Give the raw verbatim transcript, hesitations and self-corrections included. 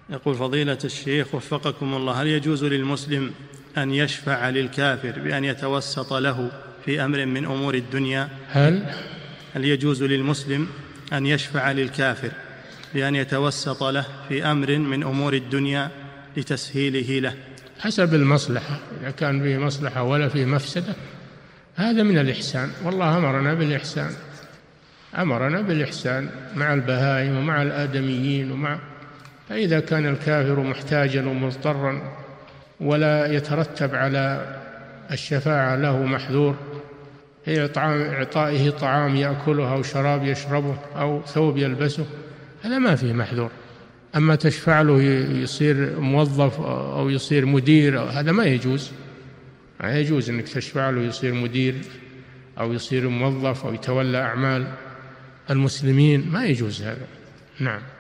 يقول فضيلة الشيخ وفقكم الله، هل يجوز للمسلم أن يشفع للكافر بأن يتوسط له في أمر من أمور الدنيا؟ هل هل يجوز للمسلم أن يشفع للكافر بأن يتوسط له في أمر من أمور الدنيا لتسهيله له؟ حسب المصلحة، إذا كان فيه مصلحة ولا فيه مفسدة هذا من الإحسان، والله أمرنا بالإحسان، أمرنا بالإحسان مع البهائم ومع الآدميين ومع، فإذا كان الكافر محتاجا ومضطرا ولا يترتب على الشفاعة له محذور، هي إعطائه طعام يأكله أو شراب يشربه أو ثوب يلبسه، هذا ما فيه محذور. أما تشفع له يصير موظف أو يصير مدير، هذا ما يجوز، ما يجوز أنك تشفع له يصير مدير أو يصير موظف أو يتولى أعمال المسلمين، ما يجوز هذا. نعم.